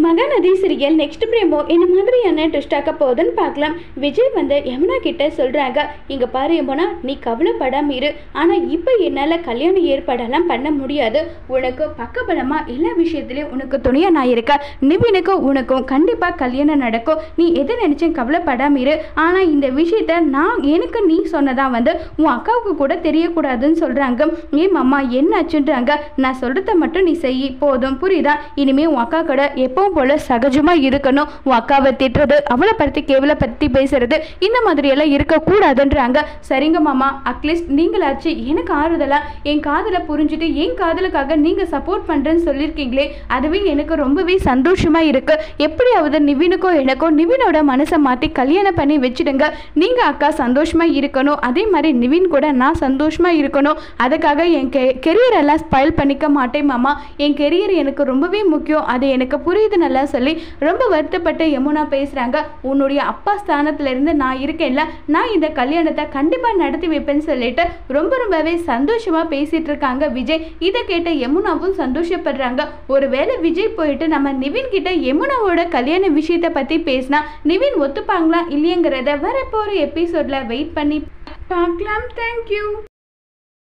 Mahanadi serial next பிரேமோ என்ன மாதிரியான twist ஆக்க போகுதுன்னு பார்க்கலாம். விஜய் வந்து யமுனா கிட்ட சொல்றாங்க, இங்க பாரு யமுனா, நீ கவலைப்படாம இரு. ஆனா இப்ப என்னால கல்யாண ஏற்பாடெல்லாம் பண்ண முடியாது. உனக்கு பக்கபலமா எல்லா விஷயத்திலயும் உனக்கு துணையா நான் இருக்க. நிவினுக்கும் உனக்கும் கண்டிப்பா கல்யாணம் நடக்கும். நீ எதை நினைச்சும் கவலைப்படாம இரு. ஆனா இந்த விஷயத்த எனக்கு நீ சொன்னதா வந்து உன் அக்காவுக்கு கூட தெரியக்கூடாதுன்னு சொல்றாங்க. ஏன் அம்மா என்ன ஆச்சுன்றாங்க. நான் சொல்றத மட்டும் நீ செய் போதும், புரியுதா? இனிமே உன் அக்கா கூட எப்பவும் போல சகஜமா இருக்கணும். உன் அக்காவை திட்டுறது, அவளை பத்தி கேவலப்படுத்தி பேசுறது, இந்த மாதிரி எல்லாம் இருக்கக்கூடாதுன்றாங்க. சரிங்க மாமா, அட்லீஸ்ட் நீங்களாச்சு எனக்கு ஆறுதலா என் காதலை புரிஞ்சுட்டு என் காதலுக்காக நீங்க சப்போர்ட் பண்றேன்னு சொல்லியிருக்கீங்களே, அதுவே எனக்கு ரொம்பவே சந்தோஷமா இருக்கு. எப்படியாவது நிவினுக்கோ எனக்கோ நிவினோட மனசை மாத்தி கல்யாணம் பண்ணி வச்சிடுங்க. நீங்க அக்கா சந்தோஷமா இருக்கணும், அதே மாதிரி நிவின் கூட நான் சந்தோஷமா இருக்கணும். அதுக்காக என் கெரியர் எல்லாம் ஸ்பாயில் பண்ணிக்க மாட்டேன் மாமா. என் கெரியர் எனக்கு ரொம்பவே முக்கியம், அது எனக்கு புரியுது நல்லா சொல்லி ரொம்ப வருத்தப்பட்டு யமுனா பேசுறாங்க. உன்னுடைய அப்பா ஸ்தானத்துல இருந்து நான் இருக்கேன்ல, நான் இந்த கல்யாணத்தை கண்டிப்பா நடத்தி வைப்பேன்னு சொல்லிட்டு ரொம்பவே சந்தோஷமா பேசிட்டு இருக்காங்க விஜய். இதை கேட்ட யமுனாவும் சந்தோஷப்படுறாங்க. ஒருவேளை விஜய் போயிட்டு நம்ம நிவின் கிட்ட யமுனாவோட கல்யாண விஷயத்தை பத்தி பேசினா நிவின் ஒத்துப்பாங்களா இல்லையங்கிறத வரப்போற எபிசோட்ல வெயிட் பண்ணி பார்க்கலாம். தேங்க்யூ.